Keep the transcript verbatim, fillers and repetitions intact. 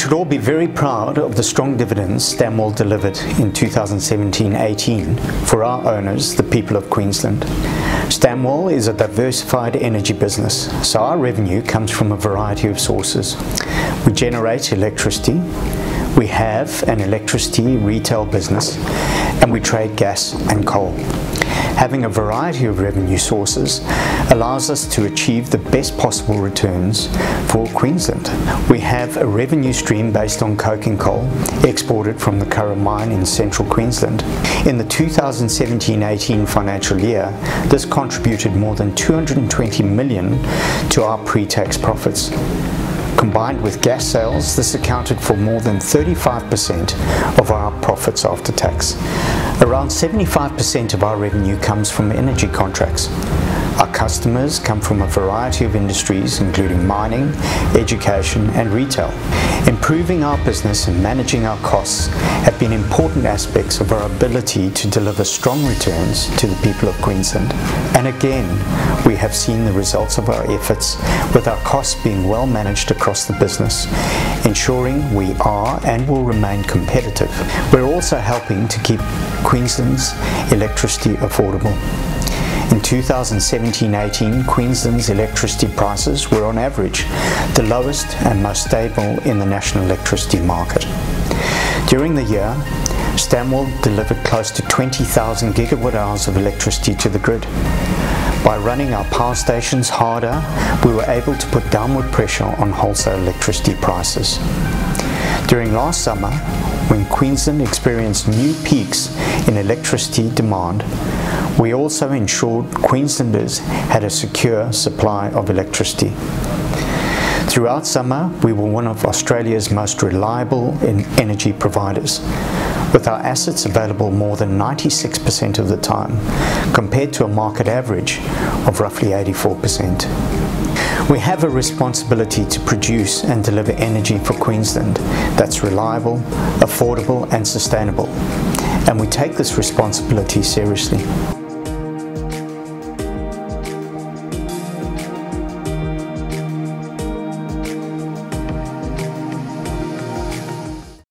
should all be very proud of the strong dividends Stanwell delivered in two thousand seventeen eighteen for our owners, the people of Queensland. Stanwell is a diversified energy business, so our revenue comes from a variety of sources. We generate electricity, we have an electricity retail business, and we trade gas and coal. Having a variety of revenue sources allows us to achieve the best possible returns for Queensland. We have a revenue stream based on coking coal exported from the Curragh mine in central Queensland. In the two thousand seventeen eighteen financial year, this contributed more than two hundred twenty million dollars to our pre-tax profits. Combined with gas sales, this accounted for more than thirty-five percent of our profits after tax. Around seventy-five percent of our revenue comes from energy contracts. Our customers come from a variety of industries, including mining, education, and retail. Improving our business and managing our costs have been important aspects of our ability to deliver strong returns to the people of Queensland. And again, we have seen the results of our efforts, with our costs being well managed across the business, ensuring we are and will remain competitive. We're also helping to keep Queensland's electricity affordable. In two thousand seventeen eighteen, Queensland's electricity prices were on average the lowest and most stable in the national electricity market. During the year, Stanwell delivered close to twenty thousand gigawatt hours of electricity to the grid. By running our power stations harder, we were able to put downward pressure on wholesale electricity prices. During last summer, when Queensland experienced new peaks in electricity demand, we also ensured Queenslanders had a secure supply of electricity. Throughout summer, we were one of Australia's most reliable energy providers, with our assets available more than ninety-six percent of the time, compared to a market average of roughly eighty-four percent. We have a responsibility to produce and deliver energy for Queensland that's reliable, affordable, and sustainable, and we take this responsibility seriously.